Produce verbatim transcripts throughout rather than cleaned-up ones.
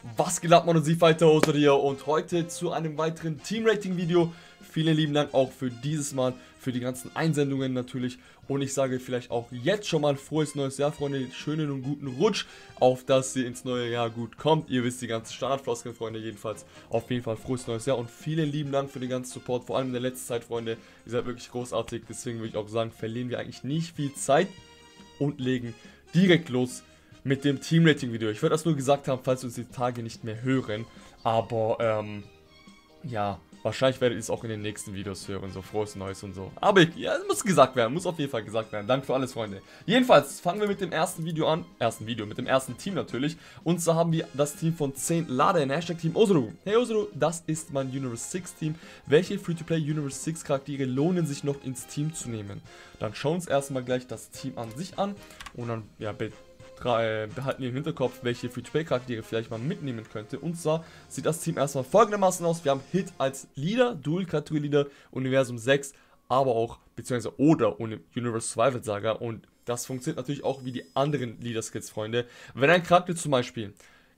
Was geht ab, Mann und Sie-Fighter, Oster hier und heute zu einem weiteren Team-Rating-Video. Vielen lieben Dank auch für dieses Mal, für die ganzen Einsendungen natürlich. Und ich sage vielleicht auch jetzt schon mal frohes neues Jahr, Freunde. Schönen und guten Rutsch, auf dass ihr ins neue Jahr gut kommt. Ihr wisst die ganzen Standardfloskeln, Freunde, jedenfalls auf jeden Fall frohes neues Jahr. Und vielen lieben Dank für den ganzen Support, vor allem in der letzten Zeit, Freunde. Ihr seid wirklich großartig, deswegen würde ich auch sagen, verlieren wir eigentlich nicht viel Zeit und legen direkt los mit dem Team-Rating-Video. Ich würde das nur gesagt haben, falls wir uns die Tage nicht mehr hören. Aber, ähm, ja, wahrscheinlich werdet ihr es auch in den nächsten Videos hören, so frohes Neues und so. Aber, ja, es muss gesagt werden, muss auf jeden Fall gesagt werden. Danke für alles, Freunde. Jedenfalls fangen wir mit dem ersten Video an, ersten Video, mit dem ersten Team natürlich. Und zwar haben wir das Team von zehn Laden, Hashtag Team Oseru. Hey Oseru, das ist mein Universe six Team. Welche Free-to-Play Universe six Charaktere lohnen sich noch ins Team zu nehmen? Dann schauen wir uns erstmal gleich das Team an sich an und dann, ja, bitte. Behalten wir im Hinterkopf, welche Free-to-Play-Charaktere vielleicht mal mitnehmen könnte. Und zwar sieht das Team erstmal folgendermaßen aus. Wir haben Hit als Leader, Dual-Kategorie-Leader, Universum sechs, aber auch, beziehungsweise oder Universe Survival Saga. Und das funktioniert natürlich auch wie die anderen Leader-Skills, Freunde. Wenn ein Charakter zum Beispiel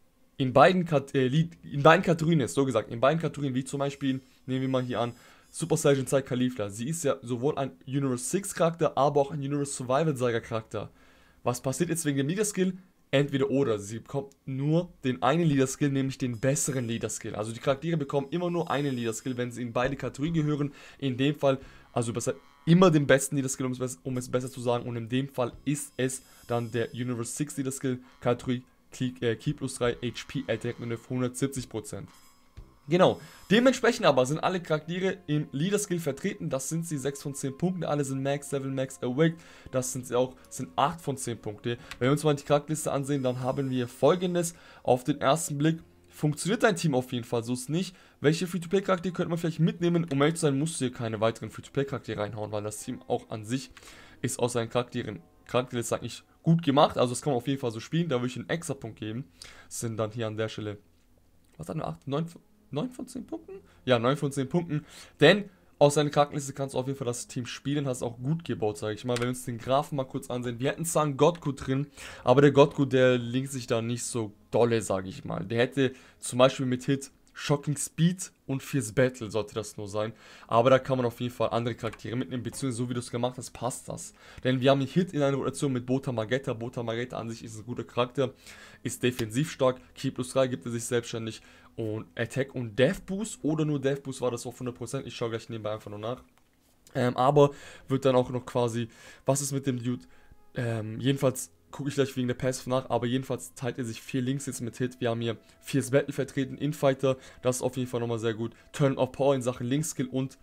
in beiden, Kat äh, in beiden Kategorien ist, so gesagt, in beiden Kategorien, wie zum Beispiel, nehmen wir mal hier an, Super Saiyan Zeit Caulifla. Sie ist ja sowohl ein Universe six Charakter, aber auch ein Universe Survival Saga Charakter. Was passiert jetzt wegen dem Leader-Skill? Entweder oder. Sie bekommt nur den einen Leader-Skill, nämlich den besseren Leader-Skill. Also die Charaktere bekommen immer nur einen Leader-Skill, wenn sie in beide Kategorien gehören. In dem Fall, also besser immer den besten Leader-Skill, um, um es besser zu sagen. Und in dem Fall ist es dann der Universe six Leader-Skill, Kategorie äh, Ki plus drei, H P Attack und hundertsiebzig Prozent. Genau, dementsprechend aber sind alle Charaktere im Leader-Skill vertreten, das sind sie sechs von zehn Punkten, alle sind Max Level, Max Awake, das sind sie auch, sind acht von zehn Punkte. Wenn wir uns mal die Charakterliste ansehen, dann haben wir folgendes, auf den ersten Blick, funktioniert dein Team auf jeden Fall, so ist es nicht. Welche Free-to-Play-Charaktere könnte man vielleicht mitnehmen, um ehrlich zu sein, musst du hier keine weiteren Free-to-Play-Charaktere reinhauen, weil das Team auch an sich ist aus seinen Charakteren, Charakterliste eigentlich gut gemacht, also das kann man auf jeden Fall so spielen, da würde ich einen extra Punkt geben, das sind dann hier an der Stelle, was hat eine acht, neun, neun von zehn Punkten? Ja, neun von zehn Punkten. Denn aus seiner Charakterliste kannst du auf jeden Fall das Team spielen. Hast auch gut gebaut, sage ich mal. Wenn wir uns den Graphen mal kurz ansehen. Wir hätten zwar einen Godku drin, aber der Godku, der linkt sich da nicht so dolle, sage ich mal. Der hätte zum Beispiel mit Hit Shocking Speed und Fierce Battle sollte das nur sein. Aber da kann man auf jeden Fall andere Charaktere mitnehmen, beziehungsweise so wie du es gemacht hast, passt das. Denn wir haben einen Hit in einer Rotation mit Bota Magetta. Bota Magetta an sich ist ein guter Charakter, ist defensiv stark. Ki plus drei gibt er sich selbstständig. Und Attack und Death Boost oder nur Death Boost war das auf hundert Prozent. Ich schaue gleich nebenbei einfach nur nach. Ähm, aber wird dann auch noch quasi, was ist mit dem Dude? Ähm, jedenfalls gucke ich gleich wegen der Passive nach, aber jedenfalls teilt er sich vier Links jetzt mit Hit. Wir haben hier Fierce Battle vertreten, Infighter, das ist auf jeden Fall nochmal sehr gut. Turn of Power in Sachen Link-Skill und,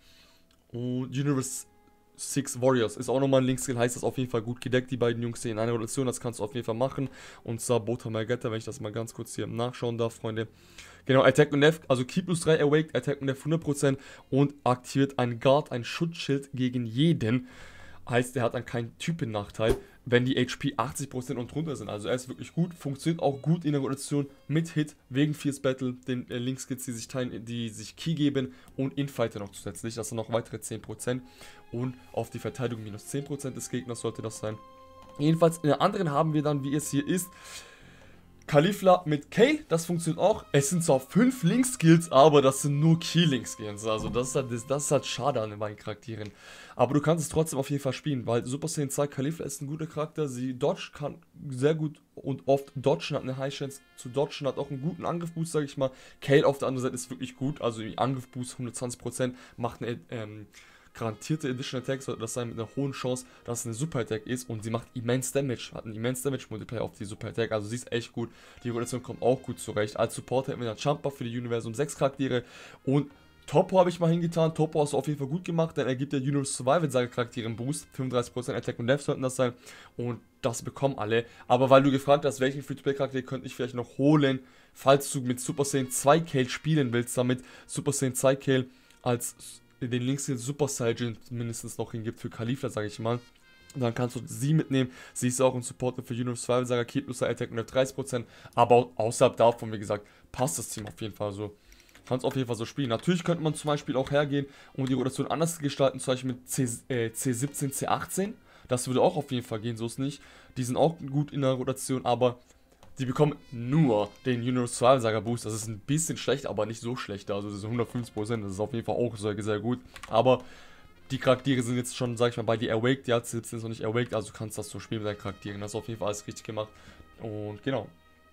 und Universe six Warriors ist auch nochmal ein Link-Skill, heißt das auf jeden Fall gut gedeckt, die beiden Jungs hier in einer Rotation, das kannst du auf jeden Fall machen. Und zwar Bota Magetta, wenn ich das mal ganz kurz hier nachschauen darf, Freunde. Genau, Attack und Def, also Ki plus drei Awake, Attack und Def hundert Prozent und aktiviert ein Guard, ein Schutzschild gegen jeden. Heißt, er hat dann keinen Typennachteil, wenn die H P achtzig Prozent und drunter sind. Also er ist wirklich gut, funktioniert auch gut in der Rotation mit Hit, wegen Fierce Battle, den äh, Link-Skills, die sich teilen, die sich Ki geben und Infighter noch zusätzlich. Das sind noch weitere zehn Prozent und auf die Verteidigung minus zehn Prozent des Gegners sollte das sein. Jedenfalls in der anderen haben wir dann, wie es hier ist, Caulifla mit Kale, das funktioniert auch. Es sind zwar fünf Link-Skills, aber das sind nur Key-Link-Skills. Also das ist, halt, das, das ist halt schade an den beiden Charakteren. Aber du kannst es trotzdem auf jeden Fall spielen, weil Super Saiyan zwei Caulifla ist ein guter Charakter. Sie dodge, kann sehr gut und oft dodgen, hat eine High Chance zu dodgen, hat auch einen guten Angriff-Boost, sage ich mal. Kale auf der anderen Seite ist wirklich gut, also Angriff-Boost hundertzwanzig Prozent, macht eine, ähm, garantierte Additional Attack, sollte das sein mit einer hohen Chance, dass es eine Super Attack ist und sie macht immens Damage, hat einen immens Damage Multiplier auf die Super Attack, also sie ist echt gut, die Rotation kommt auch gut zurecht. Als Support hätten wir dann Jumper für die Universum sechs Charaktere und Topo habe ich mal hingetan, Topo hast du auf jeden Fall gut gemacht, denn er gibt der Universe Survival Saga Charaktere einen Boost, fünfunddreißig Prozent Attack und Def sollten das sein und das bekommen alle, aber weil du gefragt hast, welchen Free-to-Play Charakter könnte ich vielleicht noch holen, falls du mit Super Saiyan zwei Kale spielen willst, damit Super Saiyan zwei Kale als den Links Super Saiyan mindestens noch hingibt für Caulifla, sage ich mal. Und dann kannst du sie mitnehmen. Sie ist auch ein Supporter für Universe Survival Saga, Ki plus Attack und dreißig Prozent. Aber außerhalb davon, wie gesagt, passt das Team auf jeden Fall so. Kannst auf jeden Fall so spielen. Natürlich könnte man zum Beispiel auch hergehen und die Rotation anders gestalten, zum Beispiel mit C, äh, C siebzehn, C achtzehn. Das würde auch auf jeden Fall gehen, so ist nicht. Die sind auch gut in der Rotation, aber Die bekommen nur den Universal Saga Boost. Das ist ein bisschen schlecht, aber nicht so schlecht. Also das ist hundertfünfzig Prozent. Das ist auf jeden Fall auch sehr, sehr gut. Aber die Charaktere sind jetzt schon, sag ich mal, bei die Awaked. Die Zips sind noch nicht Awaked. Also du kannst das so spielen mit deinen Charakteren. Das ist auf jeden Fall alles richtig gemacht. Und genau.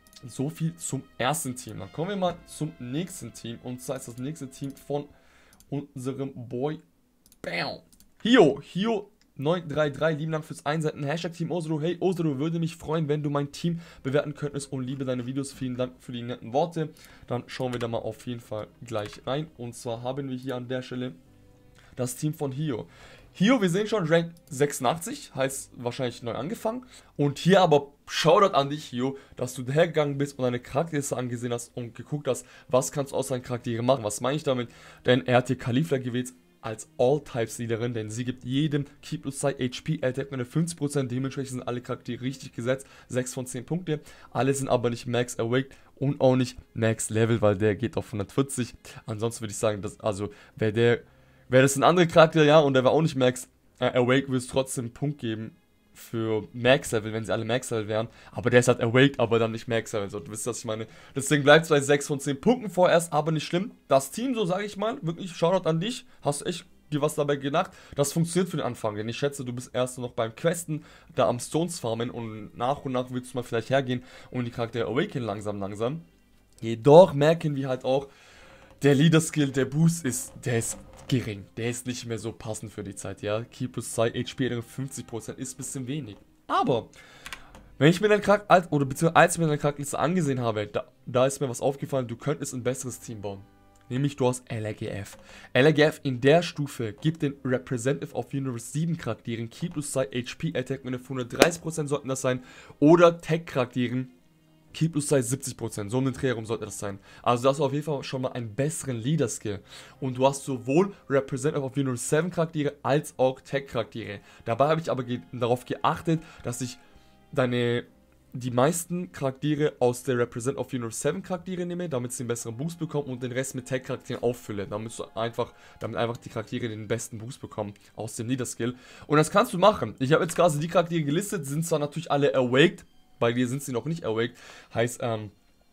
So viel zum ersten Team. Dann kommen wir mal zum nächsten Team. Und zwar ist das nächste Team von unserem Boy Bam. Hio. Hio neun drei drei. Lieben Dank fürs Einsenden. Hashtag Team Osro. Hey Osro, würde mich freuen, wenn du mein Team bewerten könntest und liebe deine Videos. Vielen Dank für die netten Worte. Dann schauen wir da mal auf jeden Fall gleich rein. Und zwar haben wir hier an der Stelle das Team von Hio. Hio, wir sehen schon, Rank sechsundachtzig, heißt wahrscheinlich neu angefangen. Und hier aber Shoutout an dich, Hio, dass du hergegangen bist und deine Charakterliste angesehen hast und geguckt hast, was kannst du aus deinen Charakteren machen. Was meine ich damit? Denn er hat hier Caulifla gewählt als All-Types-Leaderin, denn sie gibt jedem Keep plus Sight H P, Attack mit fünfzig Prozent, dementsprechend sind alle Charaktere richtig gesetzt, sechs von zehn Punkte. Alle sind aber nicht Max Awaked und auch nicht Max Level, weil der geht auf hundertvierzig. Ansonsten würde ich sagen, dass, also, wer der Wäre das ein anderer Charakter, ja, und der war auch nicht Max, äh, Awake würde es trotzdem einen Punkt geben für Max-Level, wenn sie alle Max-Level wären. Aber der ist halt Awake, aber dann nicht Max-Level. So, du wisst, was ich meine. Deswegen bleibt es bei sechs von zehn Punkten vorerst, aber nicht schlimm. Das Team, so sage ich mal, wirklich Shoutout an dich. Hast du echt dir was dabei gedacht? Das funktioniert für den Anfang, denn ich schätze, du bist erst noch beim Questen, da am Stones farmen und nach und nach willst du mal vielleicht hergehen und die Charaktere awaken langsam, langsam. Jedoch merken wir halt auch, der Leader-Skill, der Boost ist, der ist gering. Der ist nicht mehr so passend für die Zeit, ja. Keep plus Sight H P fünfzig Prozent ist ein bisschen wenig. Aber, wenn ich mir den Charakter, oder beziehungsweise als ich mir den Charakterliste angesehen habe, da, da ist mir was aufgefallen, du könntest ein besseres Team bauen. Nämlich du hast L R G F. L R G F in der Stufe gibt den Representative of Universe sieben Charakteren Keep plus Sight H P Attack mit hundertdreißig Prozent sollten das sein. Oder Tech Charakteren Keep plus Sight siebzig Prozent, so um den Dreh herum sollte das sein. Also du hast auf jeden Fall schon mal einen besseren Leader-Skill. Und du hast sowohl Representative of Universe sieben Charaktere als auch Tech-Charaktere. Dabei habe ich aber ge darauf geachtet, dass ich deine, die meisten Charaktere aus der Representative of Universe sieben Charaktere nehme, damit sie einen besseren Boost bekommen und den Rest mit Tech-Charakteren auffülle. Damit du einfach, damit einfach die Charaktere den besten Boost bekommen aus dem Leader-Skill. Und das kannst du machen. Ich habe jetzt gerade die Charaktere gelistet, sind zwar natürlich alle awaked, bei dir sind sie noch nicht awaked, heißt, ähm,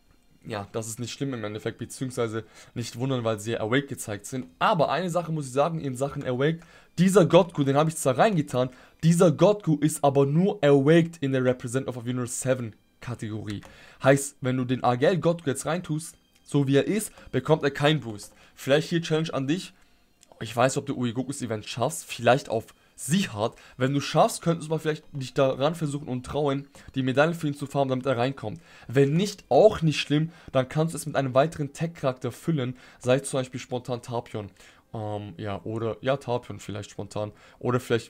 ja, das ist nicht schlimm im Endeffekt, beziehungsweise nicht wundern, weil sie awaked gezeigt sind. Aber eine Sache muss ich sagen, in Sachen awaked, dieser Godku, den habe ich zwar reingetan, dieser Godku ist aber nur awaked in der Representative of Universe sieben Kategorie. Heißt, wenn du den Argel Godku jetzt reintust, so wie er ist, bekommt er keinen Boost. Vielleicht hier Challenge an dich, ich weiß, ob du Uegokus Event schaffst, vielleicht auf sie hart. Wenn du schaffst, könntest du mal vielleicht dich daran versuchen und trauen, die Medaillen für ihn zu farmen, damit er reinkommt. Wenn nicht, auch nicht schlimm, dann kannst du es mit einem weiteren Tech-Charakter füllen, sei zum Beispiel spontan Tarpion. Ähm, ja, oder, ja, Tarpion vielleicht spontan. Oder vielleicht,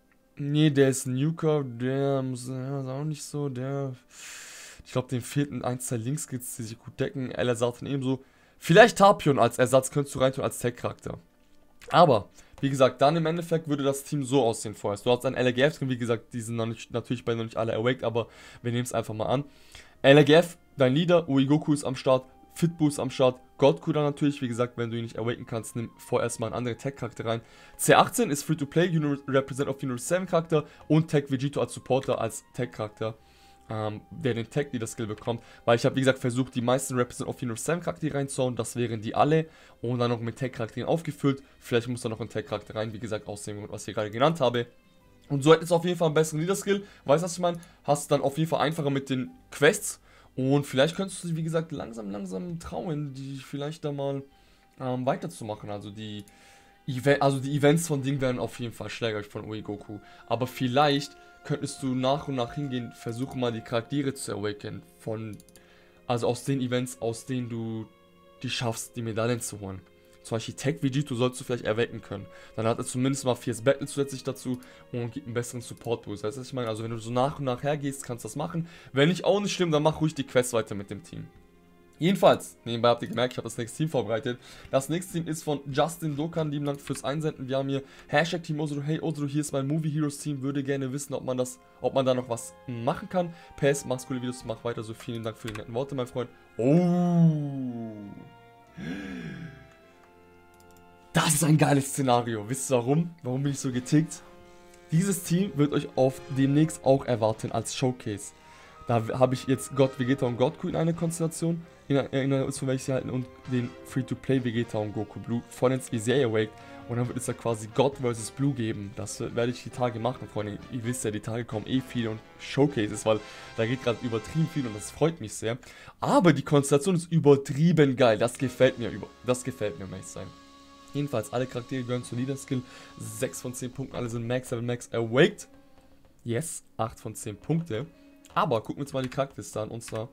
nee, der ist Nuker, der ist auch nicht so, der, ich glaube, dem fehlten ein, zwei Linkskills, die sich gut decken. Ella sagt dann ebenso, vielleicht Tarpion als Ersatz könntest du reintun als Tech-Charakter. Aber, wie gesagt, dann im Endeffekt würde das Team so aussehen vorerst. Du hast ein L R G F drin, wie gesagt, die sind noch nicht, natürlich bei noch nicht alle awaked, aber wir nehmen es einfach mal an. L R G F, dein Leader, Uegoku ist am Start, Fitboo ist am Start, Godku dann natürlich, wie gesagt, wenn du ihn nicht awaken kannst, nimm vorerst mal einen anderen Tech-Charakter rein. C achtzehn ist Free-to-Play, Represent of Universe sieben Charakter und Tech Vegito als Supporter, als Tech-Charakter. Ähm, der den Tech Leader Skill bekommt, weil ich habe wie gesagt versucht, die meisten Represent of Universe sieben Charaktere reinzuhauen, das wären die alle und dann noch mit Tech Charakteren aufgefüllt, vielleicht muss da noch ein Tech Charakter rein, wie gesagt, aus dem, was ich gerade genannt habe. Und so hättest du auf jeden Fall einen besseren Leader Skill, weißt du, was ich meine? Hast dann auf jeden Fall einfacher mit den Quests und vielleicht könntest du, wie gesagt, langsam, langsam trauen, die vielleicht da mal ähm, weiterzumachen, also die Event, also die Events von Ding werden auf jeden Fall schlägrig von Uegoku, aber vielleicht könntest du nach und nach hingehen, versuchen mal die Charaktere zu awaken, von, also aus den Events, aus denen du die schaffst, die Medaillen zu holen. Zum Beispiel Tech Vegito sollst du vielleicht erwecken können. Dann hat er zumindest mal Fierce Battle zusätzlich dazu und gibt einen besseren Support Boost. Weißt du, was ich meine? Also wenn du so nach und nach hergehst, kannst du das machen. Wenn nicht, auch nicht schlimm, dann mach ruhig die Quest weiter mit dem Team. Jedenfalls, nebenbei habt ihr gemerkt, ich habe das nächste Team vorbereitet. Das nächste Team ist von Justin Dokan, lieben Dank fürs Einsenden. Wir haben hier Hashtag Team Osro, hey Osro, hier ist mein Movie Heroes Team, würde gerne wissen, ob man das, ob man da noch was machen kann. P S, mach's coole Videos, mach weiter so, vielen Dank für die netten Worte, mein Freund. Oh, das ist ein geiles Szenario. Wisst ihr warum? Warum bin ich so getickt? Dieses Team wird euch auf demnächst auch erwarten als Showcase. Da habe ich jetzt God Vegeta und Goku in einer Konstellation, in einer, in einer welche sie halten, und den Free-to-Play Vegeta und Goku Blue vollends wie Serie Awake. Und dann wird es ja quasi God versus Blue geben. Das werde ich die Tage machen, Freunde. Ihr wisst ja, die Tage kommen eh viel und Showcases, weil da geht gerade übertrieben viel und das freut mich sehr. Aber die Konstellation ist übertrieben geil. Das gefällt mir, über das gefällt mir, um ehrlich zu sein. Jedenfalls, alle Charaktere gehören zu Leader Skill. sechs von zehn Punkten, alle sind Max Level, Max Awaked. Yes, acht von zehn Punkte. Aber gucken wir uns mal die Charaktere an, und zwar...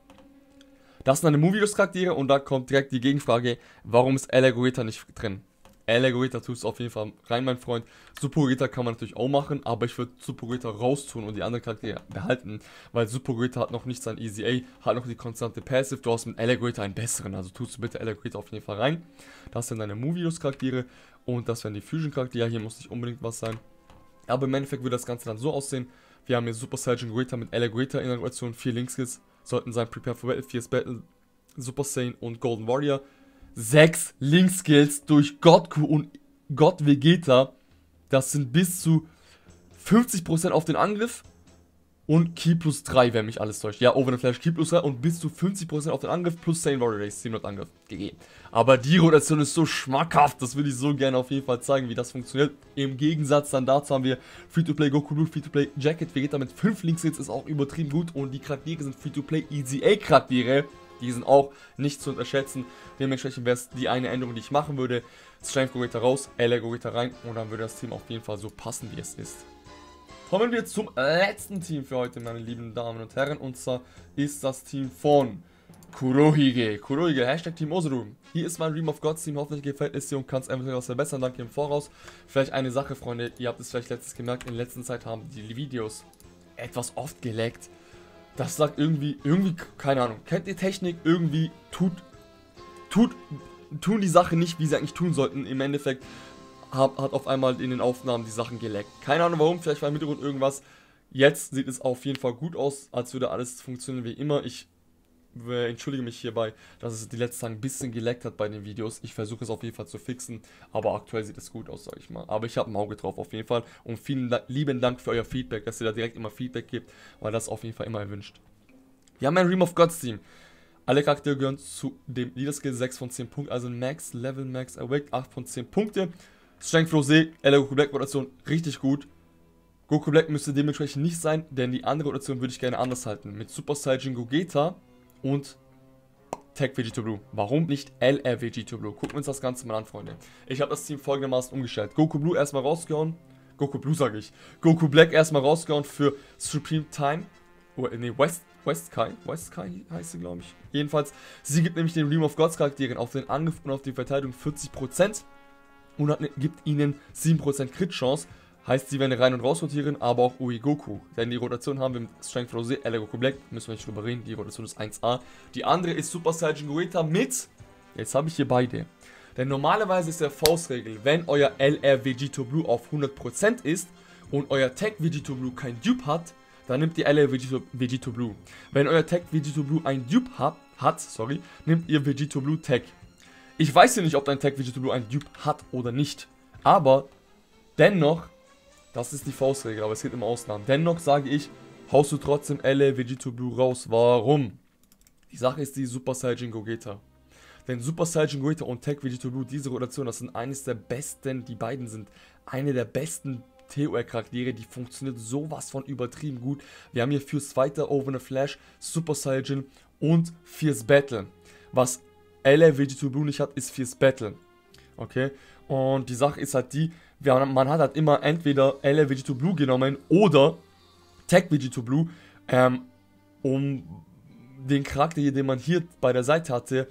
Das sind eine Movie-Charaktere und da kommt direkt die Gegenfrage, warum ist El Gogeta nicht drin? El Gogeta tust du auf jeden Fall rein, mein Freund. Super Gogeta kann man natürlich auch machen, aber ich würde Super Gogeta raustun und die anderen Charaktere behalten, weil Super Gogeta hat noch nicht sein E Z A, hat noch die konstante Passive. Du hast mit El Gogeta einen besseren, also tust du bitte El Gogeta auf jeden Fall rein. Das sind deine Movie-Charaktere und das wären die Fusion-Charaktere. Ja, hier muss nicht unbedingt was sein. Aber im Endeffekt würde das Ganze dann so aussehen. Wir haben hier Super Saiyan Gogeta mit El Gogeta in der Relation, vier Linkskills sollten sein, Prepare for Battle, vier Battle, Super Saiyan und Golden Warrior. sechs Link-Skills durch Goku und God Vegeta. Das sind bis zu fünfzig Prozent auf den Angriff und Ki plus drei, wenn mich alles täuscht. Ja, Over the Flash Ki plus drei und bis zu fünfzig Prozent auf den Angriff plus Saiyan Warrior Race, sieben hundert Angriff. G G. Aber die Rotation ist so schmackhaft, das würde ich so gerne auf jeden Fall zeigen, wie das funktioniert. Im Gegensatz dann dazu haben wir Free-to-Play Goku Blue, Free-to-Play Jacket Vegeta mit fünf Link-Skills ist auch übertrieben gut und die Charaktere sind Free-to-Play E Z A-Charaktere. Die sind auch nicht zu unterschätzen. Dementsprechend wäre es die eine Änderung, die ich machen würde. Strength Gogeta raus, El Gogeta rein und dann würde das Team auf jeden Fall so passen, wie es ist. Kommen wir zum letzten Team für heute, meine lieben Damen und Herren. Und zwar ist das Team von Kurohige. Kurohige, Hashtag Team Osaru. Hier ist mein Realm of Gods Team. Hoffentlich gefällt es dir und kannst eventuell was verbessern. Danke im Voraus. Vielleicht eine Sache, Freunde. Ihr habt es vielleicht letztens gemerkt. In letzter Zeit haben die Videos etwas oft geleckt. Das sagt irgendwie, irgendwie, keine Ahnung. Kennt ihr Technik? Irgendwie tut, tut, tun die Sachen nicht, wie sie eigentlich tun sollten. Im Endeffekt hat, hat auf einmal in den Aufnahmen die Sachen geleckt. Keine Ahnung warum, vielleicht war im Hintergrund irgendwas. Jetzt sieht es auf jeden Fall gut aus, als würde alles funktionieren wie immer. Ich äh, entschuldige mich hierbei, dass es die letzten Tage ein bisschen geleckt hat bei den Videos. Ich versuche es auf jeden Fall zu fixen, aber aktuell sieht es gut aus, sage ich mal. Aber ich habe ein Auge drauf auf jeden Fall und vielen da lieben Dank für euer Feedback, dass ihr da direkt immer Feedback gebt, weil das auf jeden Fall immer erwünscht. Wir haben ein Realm of Gods Team. Alle Charaktere gehören zu dem Leader Skill sechs von zehn Punkten, also Max Level, Max Awake, acht von zehn Punkte. Strength Rosé, El Goku Black Rotation, richtig gut. Goku Black müsste dementsprechend nicht sein, denn die andere Rotation würde ich gerne anders halten. Mit Super Saiyan Gogeta und Tech Vegeta Blue. Warum nicht L R Vegeta Blue? Gucken wir uns das Ganze mal an, Freunde. Ich habe das Team folgendermaßen umgestellt. Goku Blue erstmal rausgehauen. Goku Blue sage ich. Goku Black erstmal rausgehauen für Supreme Time. Oh, nee, West, West Kai. West Kai heißt sie, glaube ich. Jedenfalls, sie gibt nämlich den Realm of Gods Charakteren auf den Angriff und auf die Verteidigung vierzig Prozent. Und hat, gibt ihnen sieben Prozent Crit-Chance. Heißt, sie werden rein und raus rotieren, aber auch Uegoku. Denn die Rotation haben wir mit Strength Rosé, El Goku Black. Müssen wir nicht drüber reden, die Rotation ist eins A. Die andere ist Super Saiyan Gogeta mit... Jetzt habe ich hier beide. Denn normalerweise ist der Faustregel, wenn euer L R Vegeta Blue auf hundert Prozent ist und euer Tech Vegeta Blue kein Dupe hat, dann nimmt ihr L R Vegeta, Vegeta Blue. Wenn euer Tech Vegeta Blue ein Dupe hat, hat sorry, nimmt ihr Vegeta Blue Tech. Ich weiß ja nicht, ob dein Tech Vegeta Blue ein Dupe hat oder nicht. Aber dennoch, das ist die Faustregel, aber es geht immer Ausnahmen. Dennoch sage ich, haust du trotzdem L R Vegeta Blue raus. Warum? Die Sache ist die Super Saiyan Gogeta. Denn Super Saiyan Gogeta und Tech Vegeta Blue, diese Rotation, das sind eines der besten, die beiden sind eine der besten T O R-Charaktere, die funktioniert sowas von übertrieben gut. Wir haben hier Fierce Fighter, Over the Flash, Super Saiyan und Fierce Battle. Was L R Vegeta Blue nicht hat, ist Fierce Battle. Okay? Und die Sache ist halt die, man hat halt immer entweder L R Vegeta Blue genommen oder Tech Vegeta Blue, ähm, um den Charakter hier, den man hier bei der Seite hatte,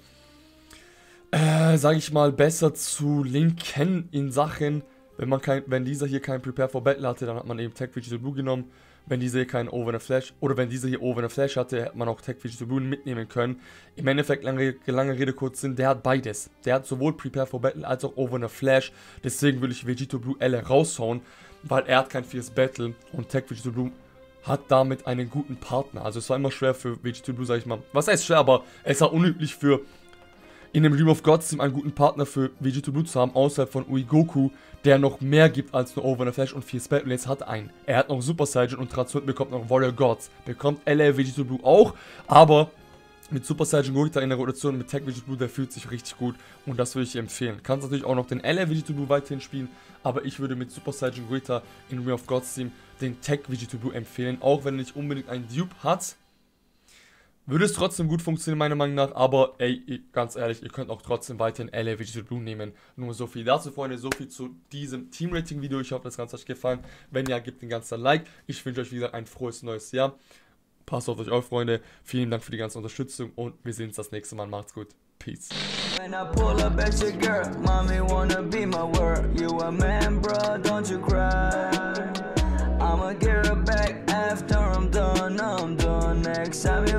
äh, sage ich mal, besser zu linken in Sachen, wenn man kein, wenn dieser hier kein Prepare for Battle hatte, dann hat man eben Tech Vegeta Blue genommen. Wenn dieser hier keinen Over the Flash, oder wenn dieser hier Over the Flash hatte, hätte man auch Tech Vegeta Blue mitnehmen können. Im Endeffekt, lange, lange Rede, kurz Sinn, der hat beides. Der hat sowohl Prepare for Battle als auch Over the Flash. Deswegen will ich Vegeta Blue L raushauen, weil er hat kein Fierce Battle und Tech Vegeta Blue hat damit einen guten Partner. Also es war immer schwer für Vegeta Blue, sag ich mal. Was heißt schwer, aber es war unüblich für in dem Realm of Gods Team einen guten Partner für Vegetable zu haben, außerhalb von Uigoku, der noch mehr gibt als nur Over the Flash und vier Spellblades hat einen. Er hat noch Super Saiyan und Transmut bekommt noch Warrior Gods, bekommt L A Vegetable auch, aber mit Super Saiyan Gogeta in der Rotation mit Tech Vegetable, der fühlt sich richtig gut und das würde ich dir empfehlen. Kannst natürlich auch noch den L A Vegetable weiterhin spielen, aber ich würde mit Super Saiyan Gogeta in Realm of Gods Team den Tech Vegetable empfehlen, auch wenn er nicht unbedingt einen Dupe hat. Würde es trotzdem gut funktionieren, meiner Meinung nach, aber ey, ganz ehrlich, ihr könnt auch trotzdem weiterhin L A Vegetable nehmen. Nur so viel dazu, Freunde, so viel zu diesem Team-Rating-Video. Ich hoffe, das Ganze hat euch gefallen. Wenn ja, gebt den ganzen Like. Ich wünsche euch, wie gesagt, ein frohes neues Jahr. Passt auf euch auf, Freunde. Vielen Dank für die ganze Unterstützung und wir sehen uns das nächste Mal. Macht's gut. Peace. When I pull up at your girl, mommy wanna be my world. You a man, bro, don't you cry. I'ma get her back after I'm done, I'm done. Next time you